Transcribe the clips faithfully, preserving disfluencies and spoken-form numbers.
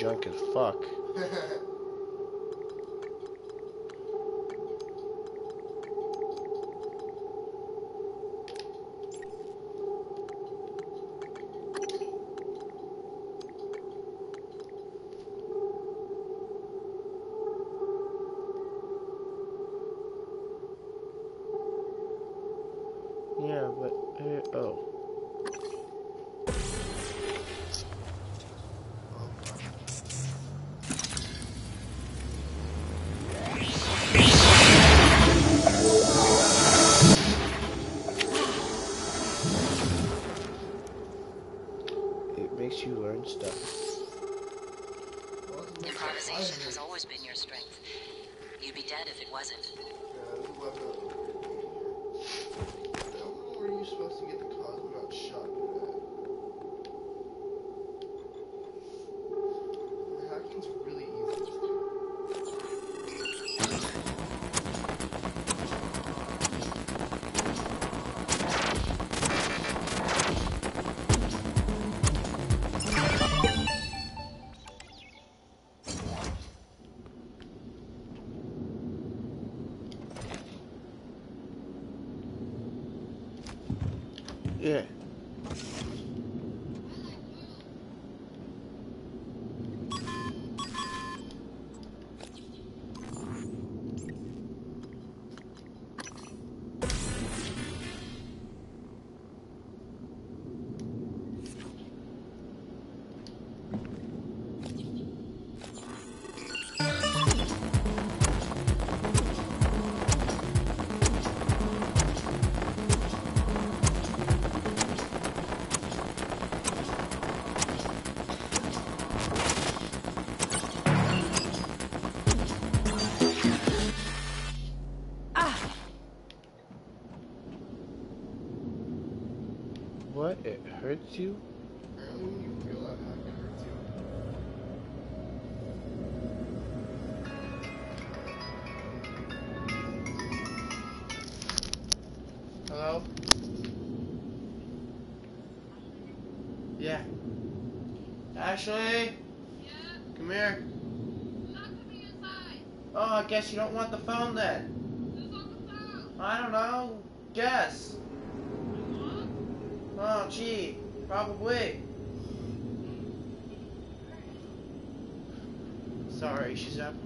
junk as fuck. Yeah, but uh, oh. It makes you learn stuff. Improvisation has always been your strength. You'd be dead if it wasn't. Where are you supposed to get the cosmonaut shotgun at? The hacking's really easy. Yeah. What? It hurts you? Apparently when you feel that hack, it hurts you. Hello? Yeah. Ashley? Yeah? Come here. I'm not coming inside. Oh, I guess you don't want the phone then. Who's on the phone? I don't know. Guess. My mom? Oh, gee. Probably. Sorry, she's up.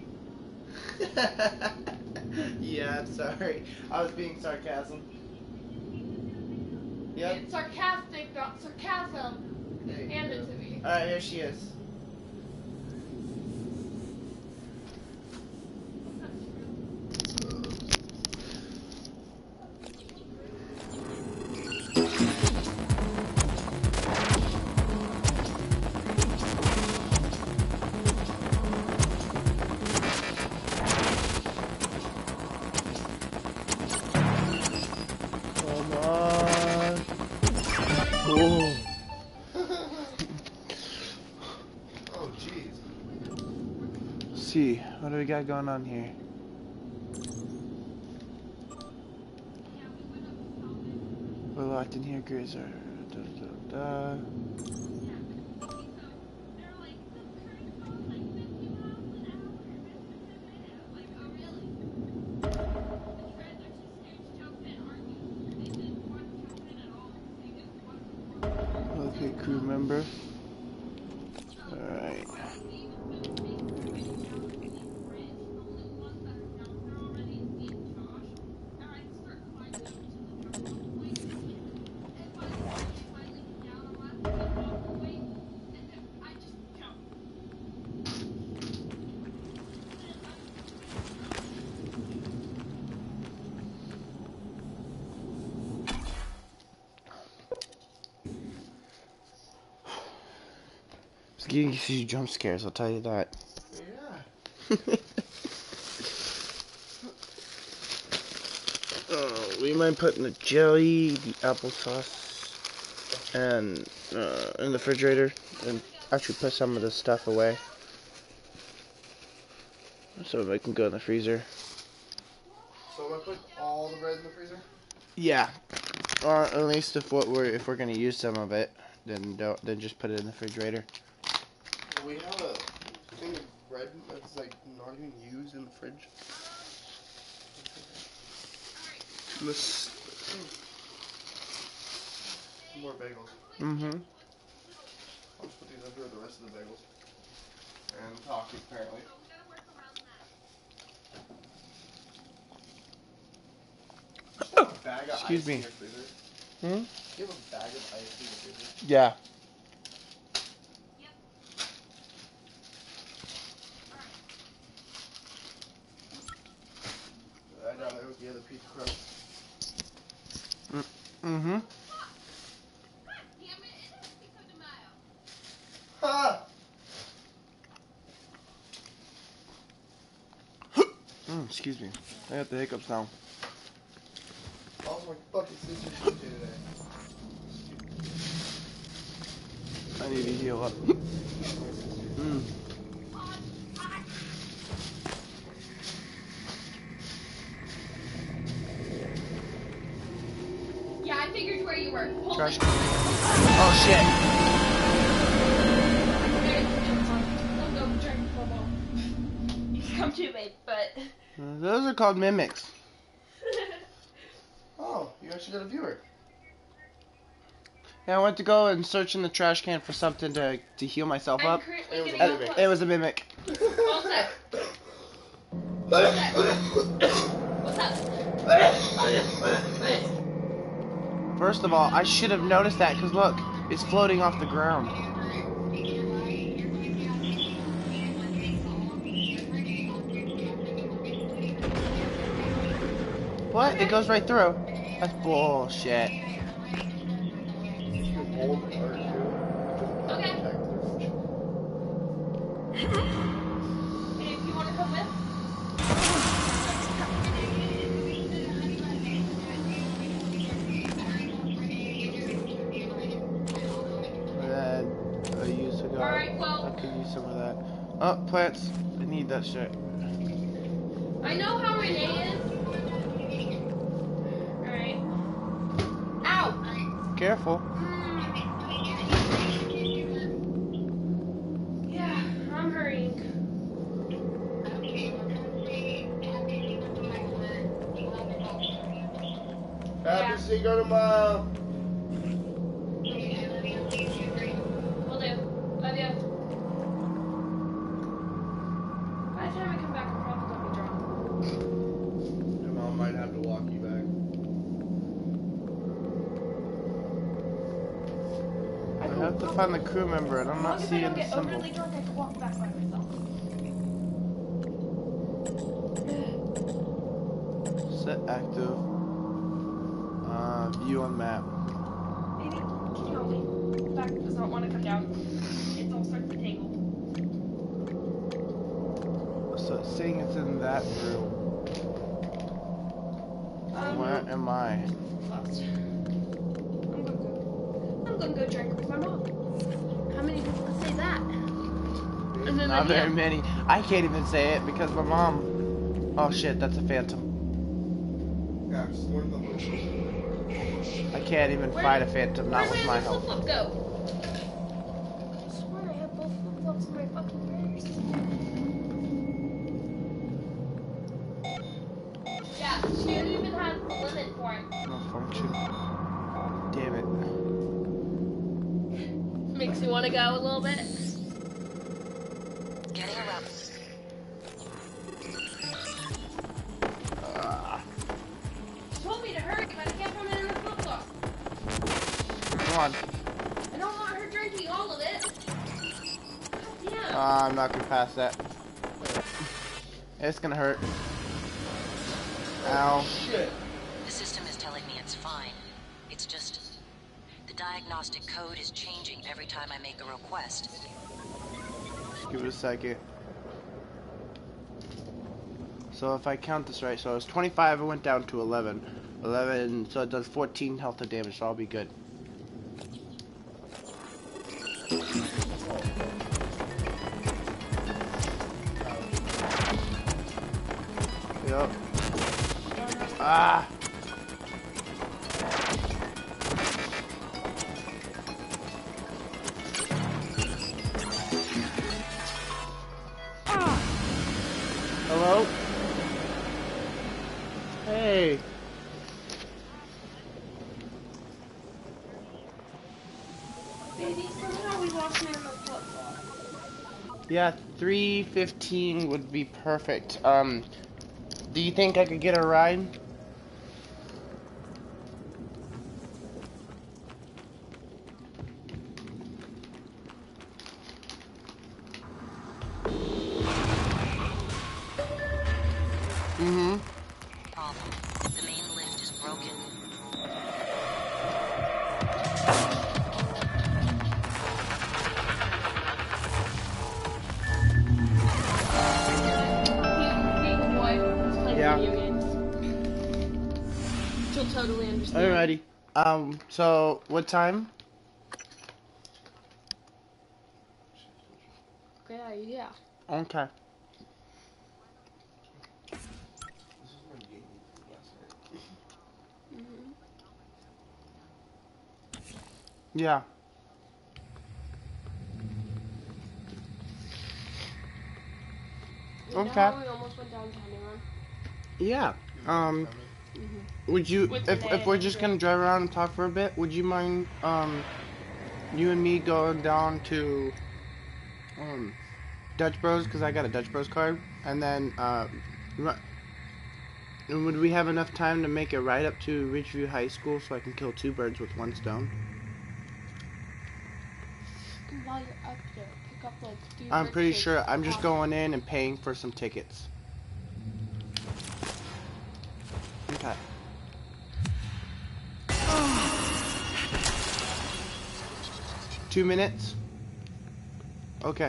Yeah, I'm sorry. I was being sarcasm. Yep. It's sarcastic, not sarcasm. Hey. Hand it to me. Alright, here she is. Come on. Oh. Oh, jeez. Let's see, what do we got going on here? We're locked in here, Grizzer. Da, da, da. Okay, crew member. Alright. It's getting a few jump scares, I'll tell you that. Yeah. Oh, we might put in the jelly, the applesauce, and uh, in the refrigerator, and actually put some of this stuff away, so it can go in the freezer. So am I put all the bread in the freezer? Yeah, or at least if what we're if we're gonna use some of it, then don't then just put it in the refrigerator. Yeah. We have a thing of bread that's like not even used in the fridge. This. More bagels. Mm-hmm. I'll just put these under the rest of the bagels. And talkie, apparently. A bag of Excuse ice me. in your freezer? Hmm? Do you have a bag of ice in your freezer? Yeah. I'd rather it with the other pizza crust. Mm-hmm. Ha! Mm, excuse me. I got the hiccups now. Also, my fucking sister shit today. I need to heal up. Mm. Yeah, I figured where you were. Hold Trash it. can. Oh shit. Don't go drink for more. He's come to me, but. Uh, Those are called mimics. Oh, you actually got a viewer. Yeah, I went to go and search in the trash can for something to to heal myself I'm up. currently It was getting a up mimic. It was a mimic. All set. What's up? First of all, I should have noticed that because look, it's floating off the ground. What? It goes right through. That's bullshit. You can hold the card too. Okay. Hey, if you want to come with? And I use a Alright, well- I could use some of that. Oh, plants. I need that shit. I know how Renee is. Alright. Ow! Careful. Yeah, I'm hurrying. Happy Yeah. see you tomorrow. Will do. Love you. By the time I come back, I'm probably gonna be drunk. Your mom might have to walk you back. I have to find the crew member and I'm not As long as I seeing don't the get symbol. overly drunk, I can walk back by myself. Set active. Uh, view on map. Maybe, can you help me? The back does not want to come down. It's all starts to tangle. So it's saying it's in that room. Um, Where am I? lost. I'm gonna go. I'm gonna go drink with my mom. How many people can say that? And then Not like, very yeah. many. I can't even say it because my mom. Oh shit, that's a phantom. Yeah, just learn the motions. I can't even Where- fight a phantom, not Where with did my the help. flip-flop go? I swear I have both flip-flops in my fucking purse. Yeah, she even has the limit for it. Malfunction. Damn it. Makes you want to go a little bit. Getting a route. Ah, She told me to hurry, but I can't put it in the flip-flop. come on. I don't want her drinking all of it. God damn. Ah, I'm not gonna pass that. It's gonna hurt. Ow. Shit. The system is telling me it's fine. It's just... the diagnostic code is changing every time I make a request. Give it a second. So if I count this right, so it was twenty-five, it went down to eleven. eleven, so it does fourteen health of damage, so I'll be good. Yep. Ah! Maybe somehow we walked in the flip flop. Yeah, three fifteen would be perfect. Um, do you think I could get a ride? Mm-hmm. Problem. The main lift is broken. Being a boy who's playing Yeah. video games. She'll totally understand. Alrighty. Um, so what time? Great idea. Okay. This is my game last night. Mm-hmm. Yeah. You know Okay. how we almost went downtown, Aaron? Yeah. Um, Mm-hmm. would you, With if, Renee if we're and just Andrew. gonna drive around and talk for a bit, would you mind, um, you and me going down to, um, Dutch Bros, because I got a Dutch Bros card, and then, uh, ru- and would we have enough time to make a ride up to Ridgeview High School so I can kill two birds with one stone? While you're up there, pick up like three I'm bird pretty cakes sure I'm just off- going in and paying for some tickets. Okay. Two minutes? Okay.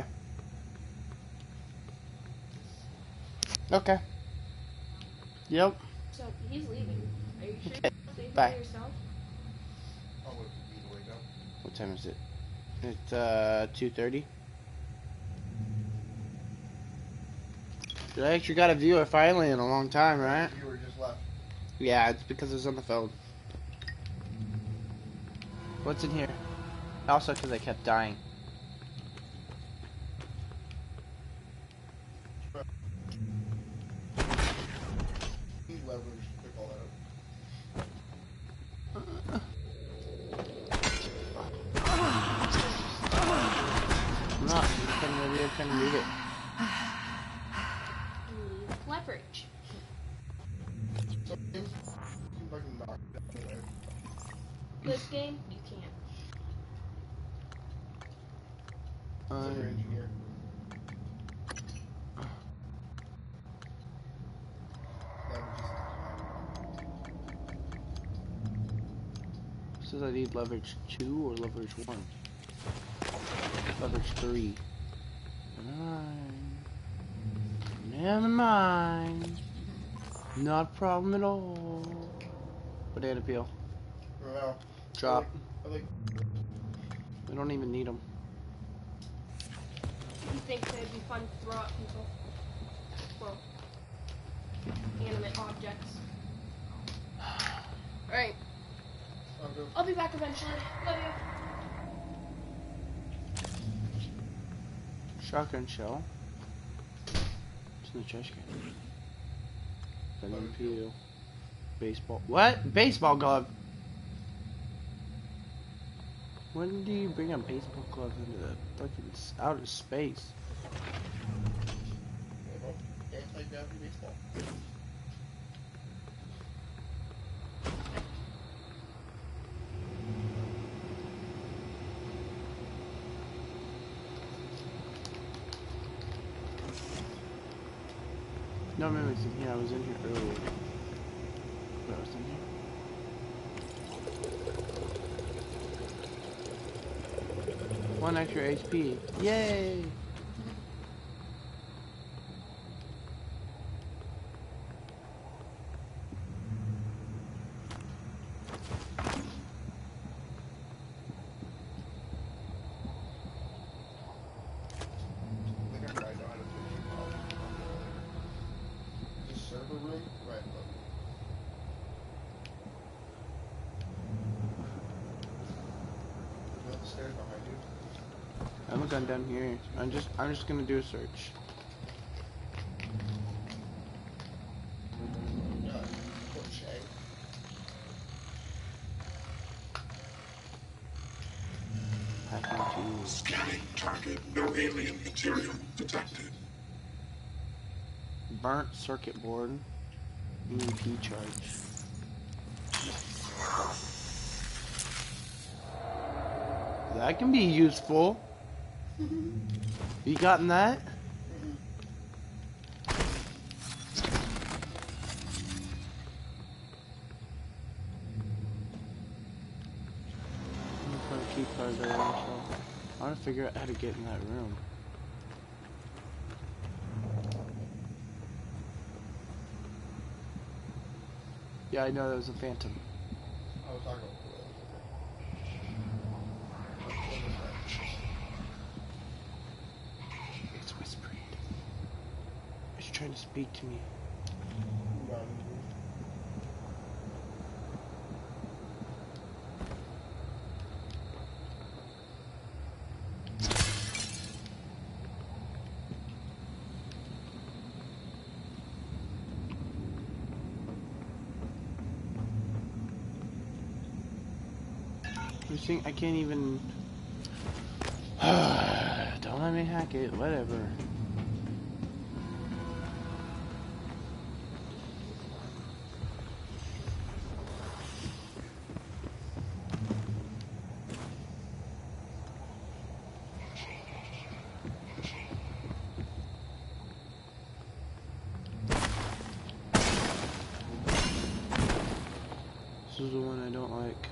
Okay. Yep. So he's leaving. Are you sure Okay, you're staying bye. by yourself? I'll wait for you to wake up. What time is it? It's uh two thirty. I actually got a viewer finally in a long time, right? You were just left. Yeah, it's because it was on the phone. What's in here? Also because I kept dying. Need leverage to pick all that up. I'm not. I couldn't really, I couldn't read it. We need leverage. So, you can fucking knock it out of the way. This game, you can't. Uh, So you're engineer. says I need leverage two or leverage one. Leverage three. Nine. Never mind. Not a problem at all. Banana peel. Wow. Drop. I like. We don't even need them. He thinks it'd be fun to throw at people. Well, animate objects. Alright, I'll go. I'll be back eventually. Love you. Shotgun shell. It's in the trash can. Banana peel. Baseball. What? Baseball glove. When do you bring a baseball glove into the fucking s- outer space? Anti-gravity baseball. No memories in here. I was in here earlier. What was in here? One extra H P. Yay! I think I might know how to do it. Just server room, right? Look. You know the stairs behind you? I haven't gone down here. I'm just I'm just gonna do a search. Yeah. Put Shay. I found Jeez. Scanning target. No alien material detected. Burnt circuit board. E M P charge. That can be useful. You gotten that? Key card there, so I want to figure out how to get in that room. Yeah, I know that was a phantom. I was talking about It's whispering. It's trying to speak to me. You think I can't even... Don't let me hack it, whatever. This is the one I don't like.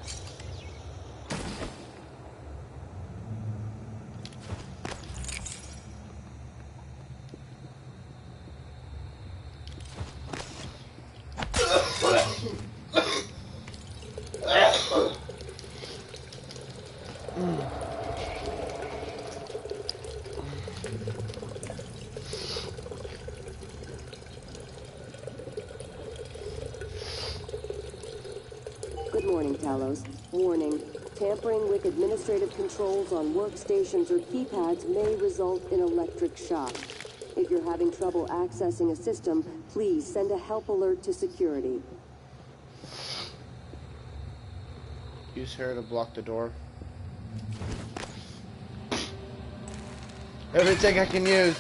Good morning, Talos. Warning. Tampering with administrative controls on workstations or keypads may result in electric shock. If you're having trouble accessing a system, please send a help alert to security. Use her to block the door. Everything I can use.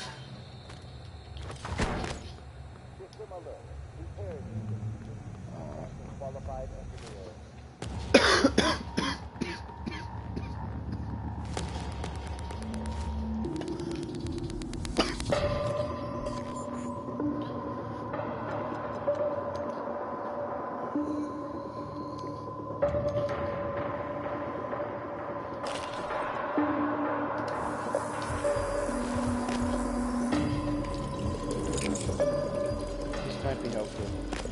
Might be helpful.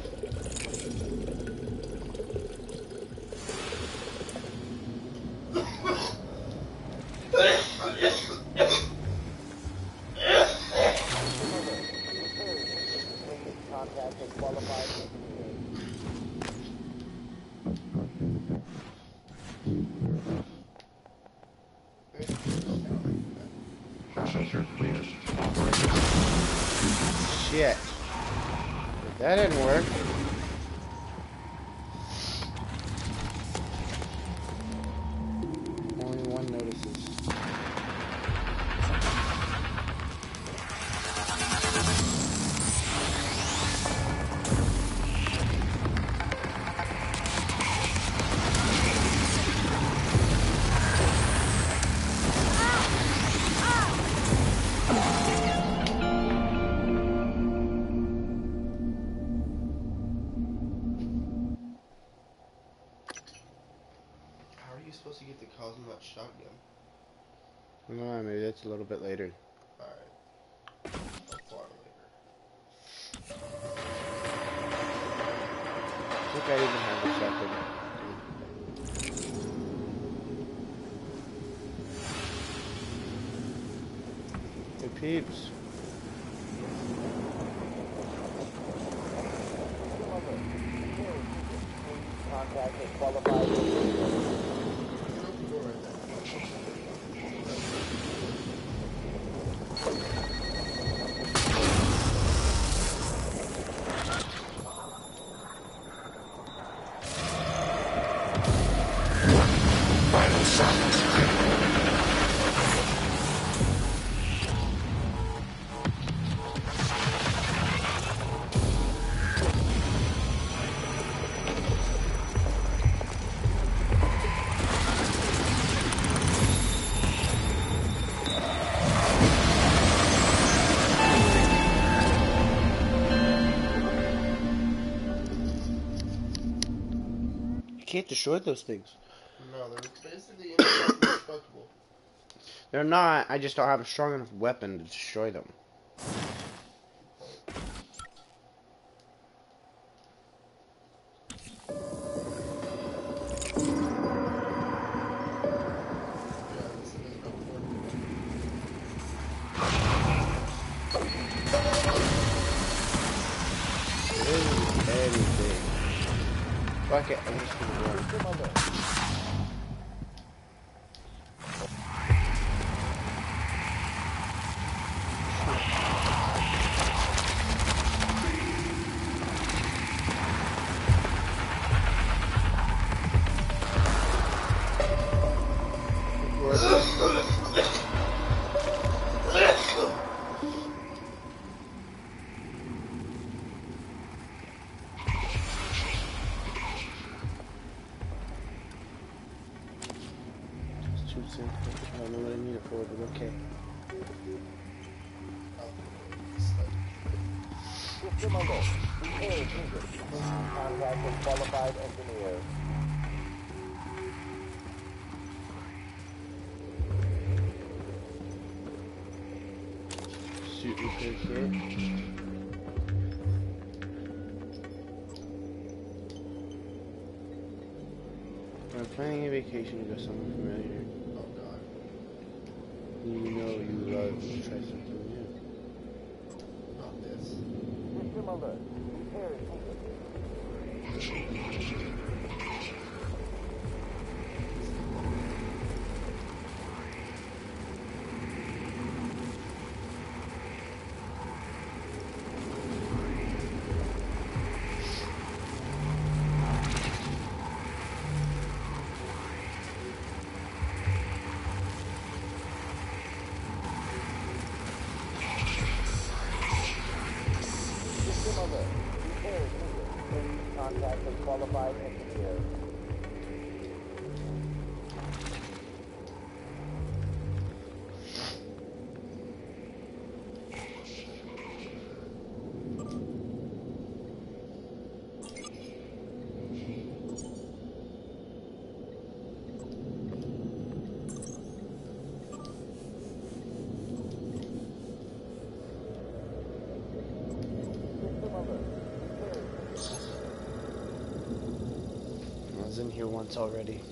Shit. That didn't work. Only one notices. Supposed to get the Cosmo shotgun. No, maybe that's a little bit later. Alright. Far later. I think I even have a shotgun. Hey peeps. Contact is qualified. can't destroy those things. No, they're basically indestructible. They're not. I just don't have a strong enough weapon to destroy them. Fuck it, I'm just gonna run. I don't know what I need it for, but okay. System alert. The air is needed. Contact with qualified engineer. Suit repair kit. I'm planning a vacation to go somewhere familiar. Oh god. You know you love to try something new. Not this. System alert. The air is needed. Contact with qualified engineer. I was in here once already.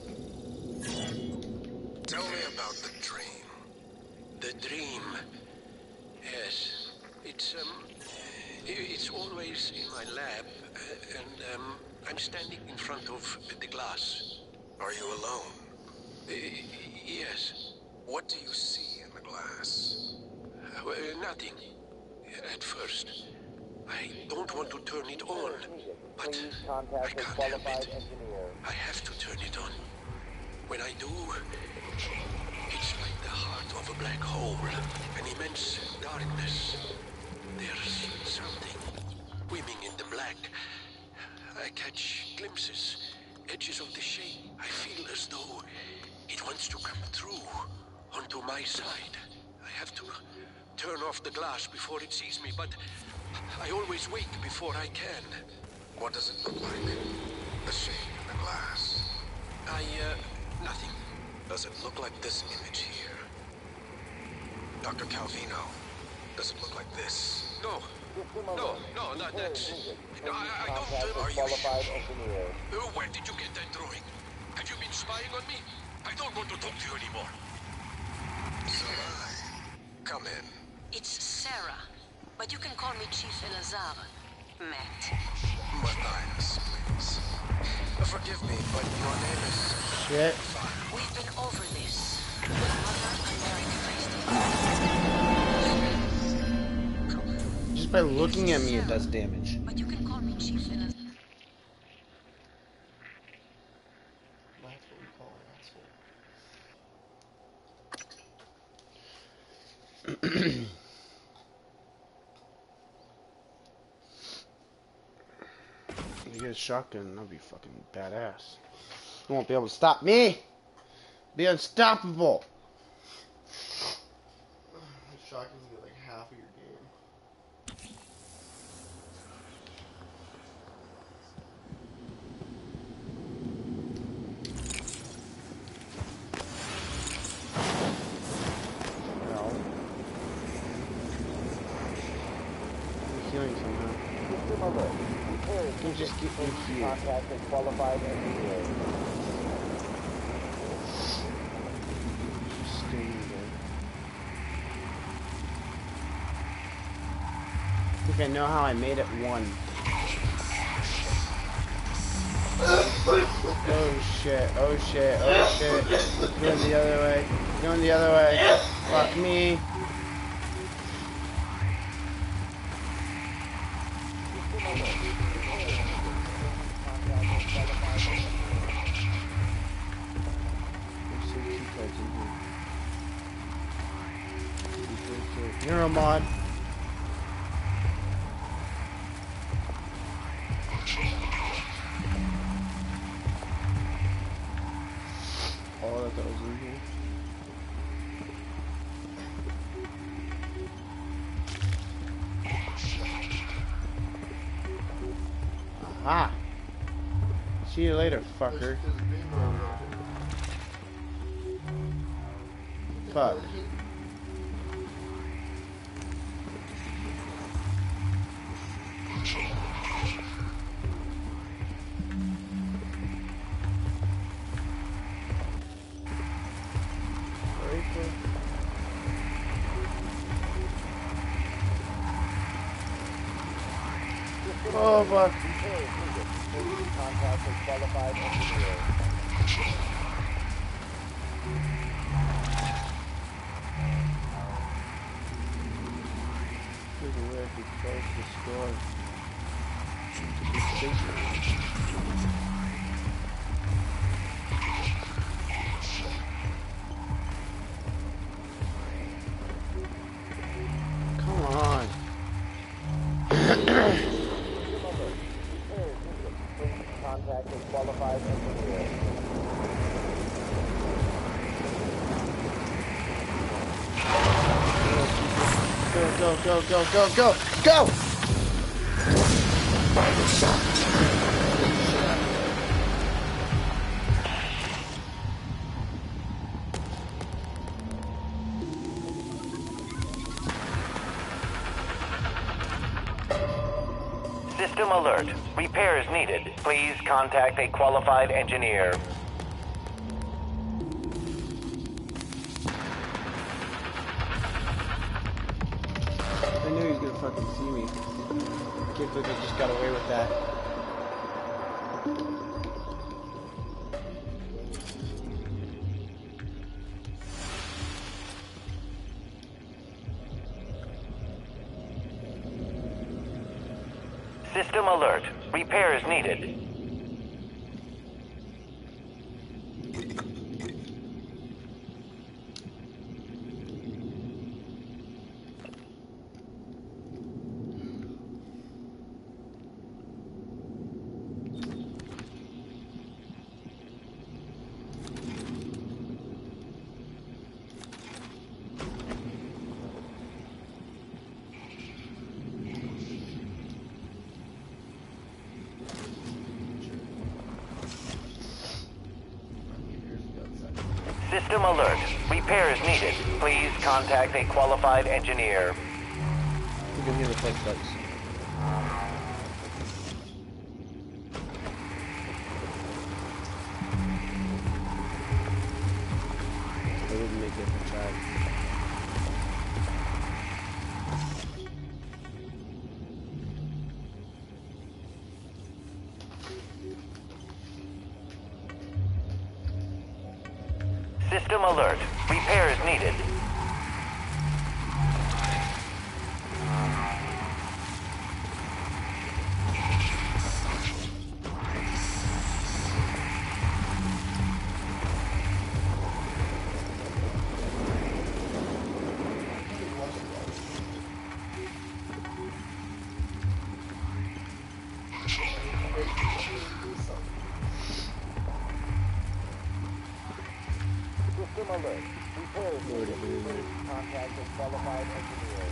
Tell me about the dream. The dream. Yes. It's, um... It's always in my lab, uh, and, um... I'm standing in front of the glass. Are you alone? Uh, yes. What do you see in the glass? Uh, well, nothing. At first. I don't want to turn it on, but Please I contact with can't help qualified it. engineer. I have to turn it on. When I do, it's like the heart of a black hole, an immense darkness. There's something swimming in the black. I catch glimpses, edges of the shape. I feel as though it wants to come through onto my side. I have to turn off the glass before it sees me, but I always wake before I can. What does it look like? The shape in the glass? I, uh, nothing. Does it look like this image here? Doctor Calvino, does it look like this? No. No, no, no, that's... No, I, I don't... Uh, are you qualified sure? engineer. Uh, where did you get that drawing? Have you been spying on me? I don't want to talk to you anymore. Sarai, come in. It's Sarah, but you can call me Chief Elazar. Matt. Matthias, please. Uh, forgive me, but your name is... Shit. We've been over this. Another American Just by looking at me, it does damage. But you can call me Chief Elazar. That's what we call an asshole. You get a shotgun, that'll be fucking badass. You won't be able to stop me! Be unstoppable! Shotgun's gonna be like half of your game. healing somehow. System alert. Repair is You can just get me needed. here. Contact a qualified engineer. Just stay there. I think I know how I made it one. Oh shit, oh shit, oh shit. Going the other way. Going the other way. Fuck me. There's some key cards in here. Neuromod. All of those in here. Aha! See you later, fucker. Fuck. Oh fuck. Contact a qualified engineer. There's a way I could close the store. Come on. Contact a qualified engineer. Go, go, go, go, go, go, go! System alert. Repairs needed. Please contact a qualified engineer. I knew he was gonna fucking see me. Can't believe I just got away with that. System alert. Repairs needed. System alert. Repairs needed. Please contact a qualified engineer. You can hear the footsteps. I wouldn't make it if I tried. System alert. Repairs needed. System alert. Repairs needed. Please contact a qualified engineer.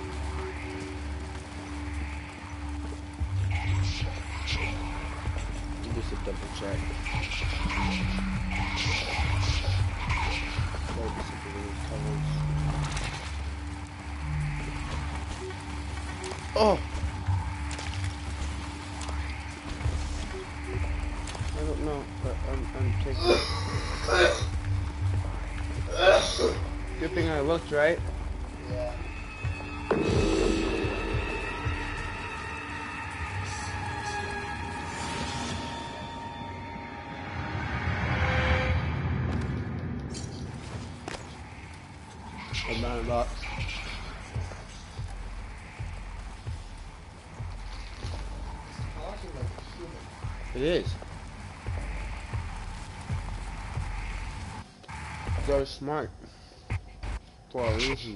Just a double check. Focus if it is covered. Oh! thing I looked, right? Yeah. A nine bucks. It is. They're smart. For a reason.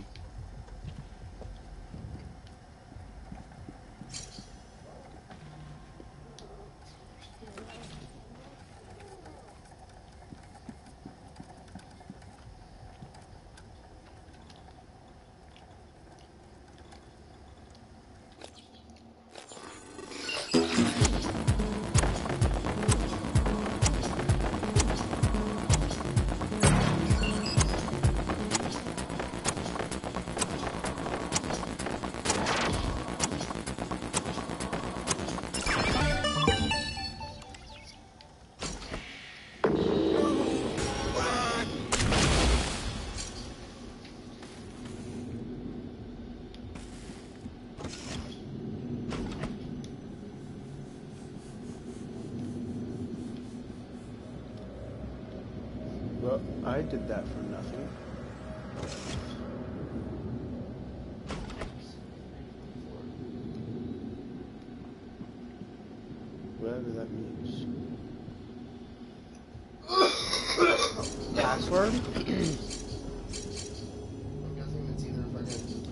Well, I did that for nothing. Whatever that means. Password? I'm guessing it's either fucking.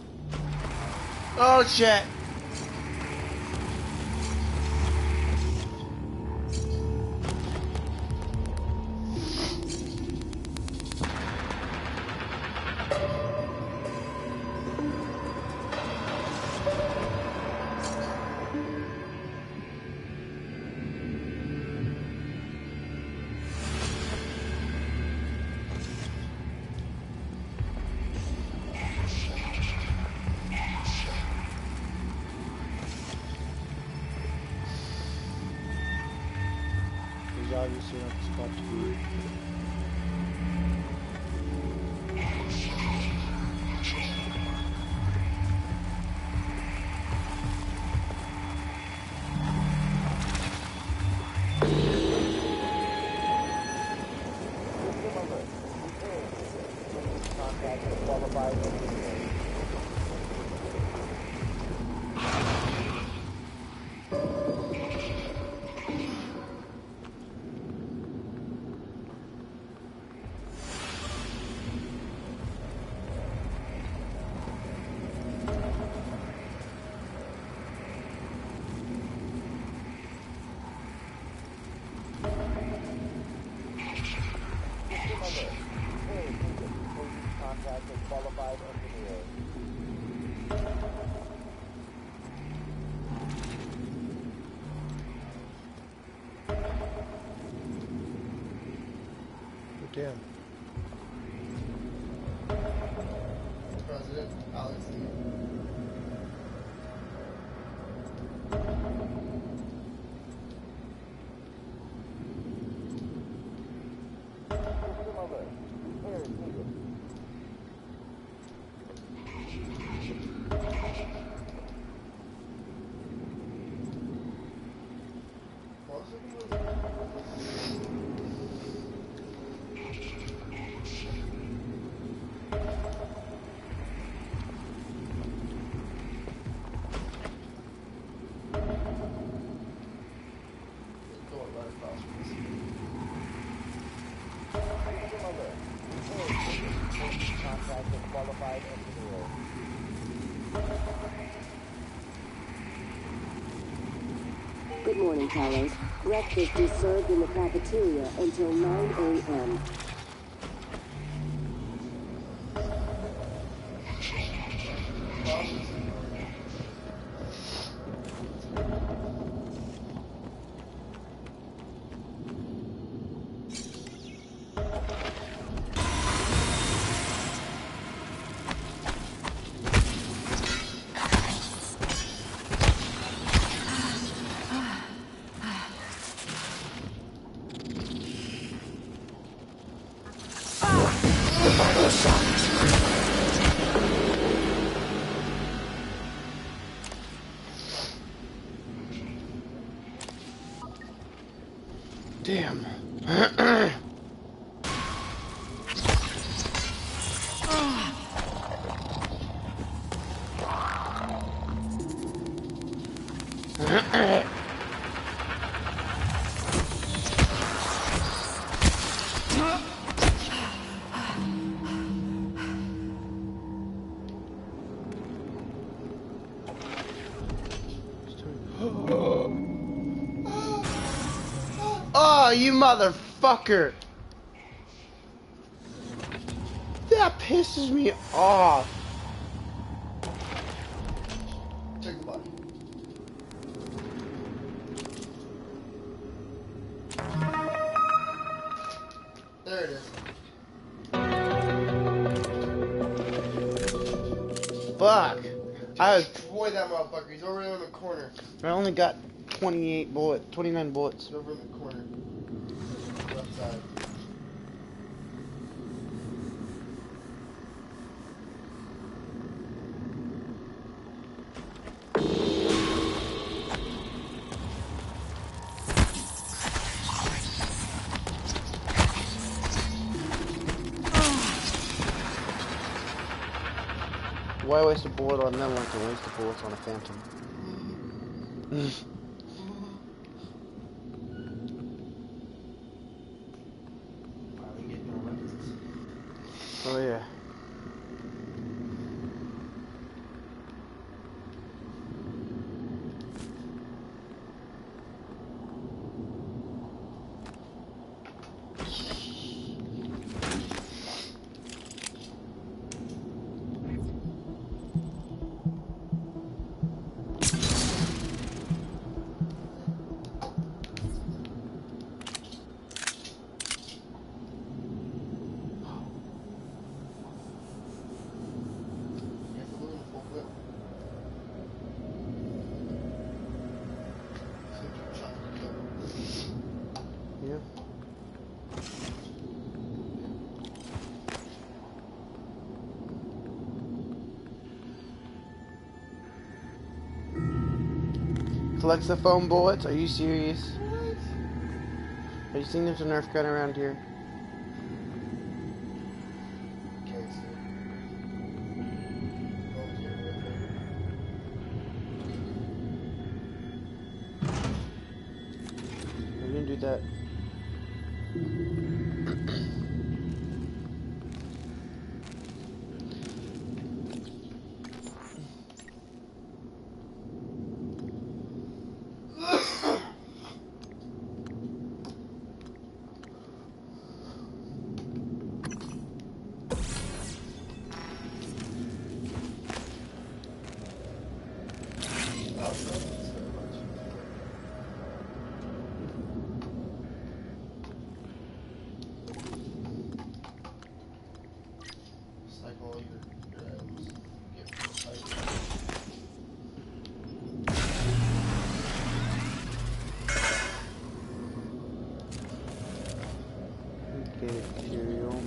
Oh shit! Obviously not the spot to be. Contact the qualified engineer. Contact the qualified engineer. Oh, damn. President Alex D. System alert. Repair is needed. What was it? Going right across from this. System alert. Repair is needed. Contact the qualified engineer. Good morning, Talos. Breakfast is served in the cafeteria until nine a m you motherfucker! That pisses me off. Take the body. There it is. Fuck. I was, Boy, that motherfucker. He's over there in the corner. I only got twenty-eight bullets, twenty-nine bullets. He's over in the corner. Left side. Why waste a bullet on them when I can waste a bullet on a phantom? Oh yeah. Yeah. Collects the foam bullets? Are you serious? What? Have you seen there's a Nerf gun around here? Can't see. I didn't do that. Cycle all your, your items. Get recycled. Okay, material.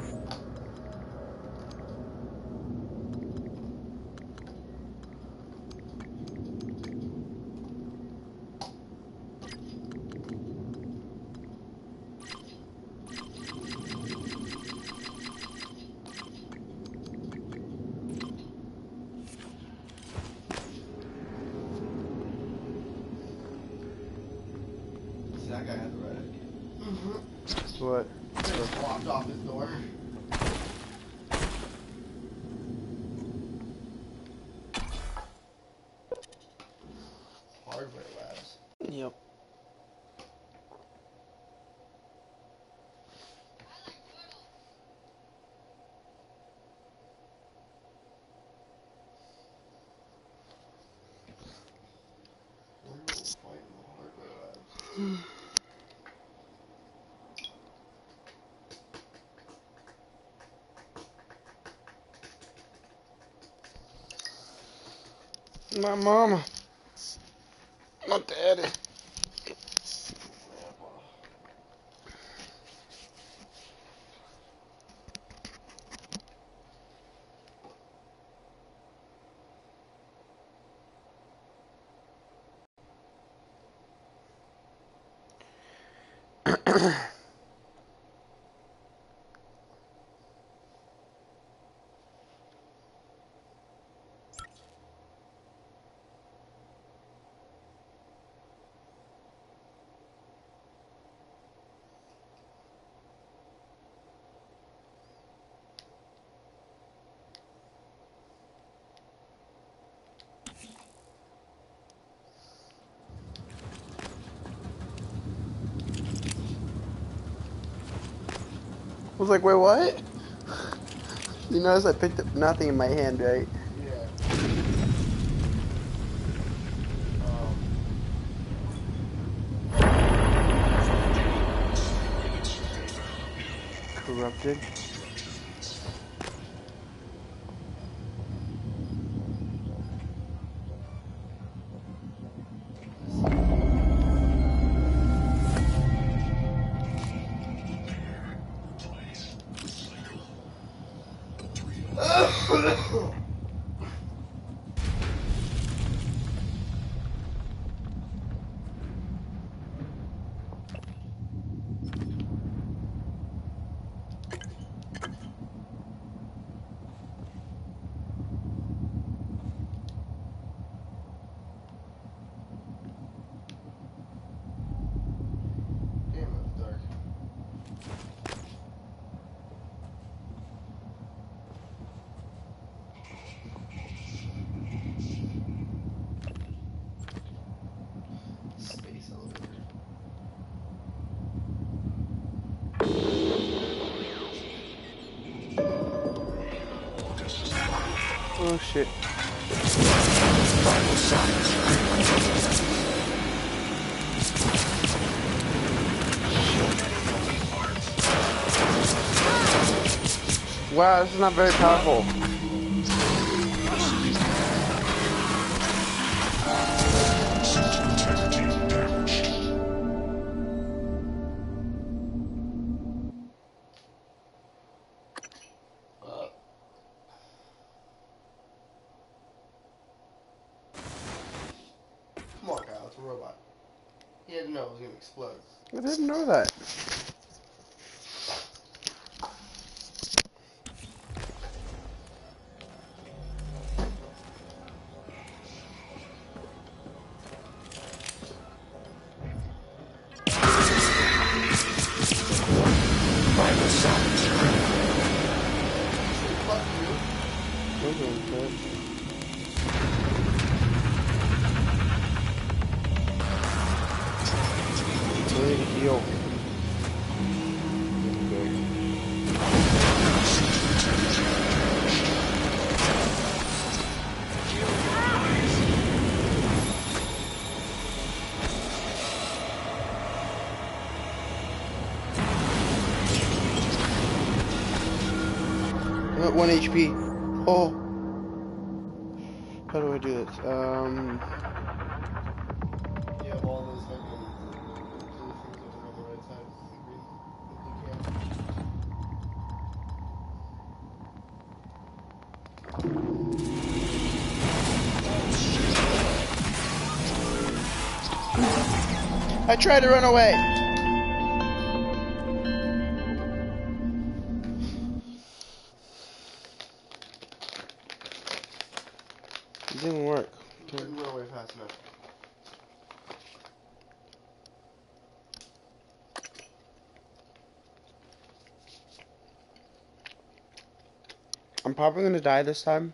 See, that guy had the right idea. Mm-hmm. What? Just blocked off his door. Hardware labs. Yep. Where will we find the hardware labs? My mama. My daddy. was like, wait, what? You notice I picked up nothing in my hand, right? Yeah. Um, Corrupted. damn, that's dark. Space elevator. Oh shit. Wow, this is not very powerful. Come on, Kyle, it's a robot. He had to know it was gonna explode. I didn't know that. Heal. I'm at one H P. Oh. How do I do this? Um. You have all those fucking blue things over on the right side. The green, the blue I tried to run away. It didn't work. can. Couldn't run away fast enough. I'm probably gonna die this time,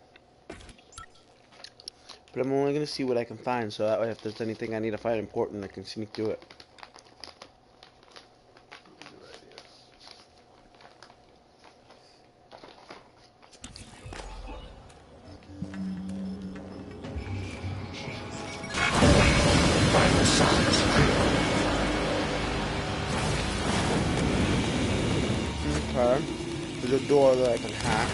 but I'm only gonna see what I can find, so that way if there's anything I need to find important, I can sneak through it. Okay, there's a door that I can hack.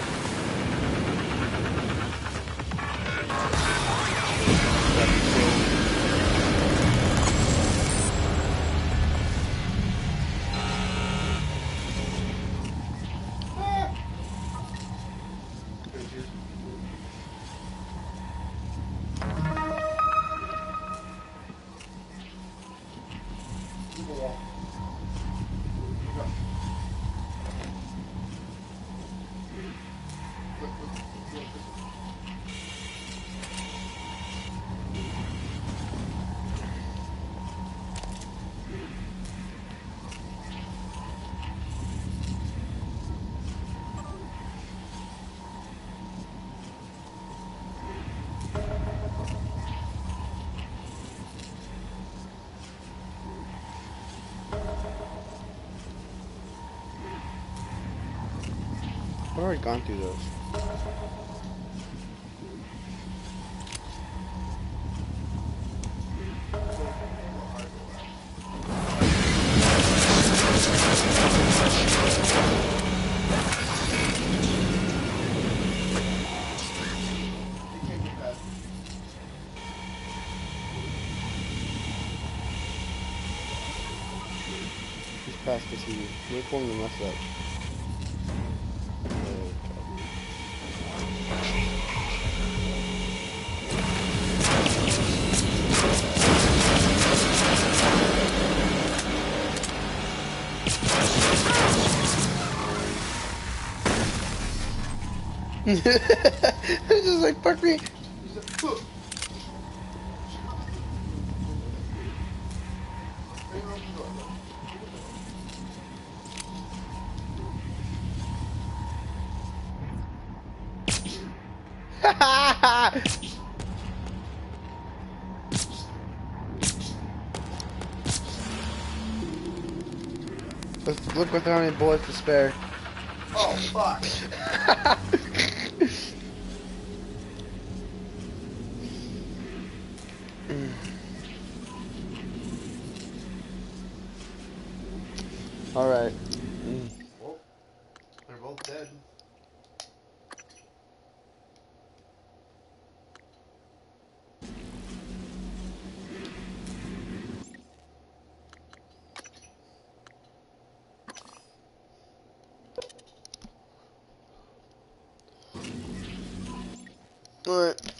already gone through those. He's past the T V. We're pulling the mess up. It's just like, fuck me. Let's look with how many bullets to spare. Oh, fuck. Alright. Well, they're both dead. Alright.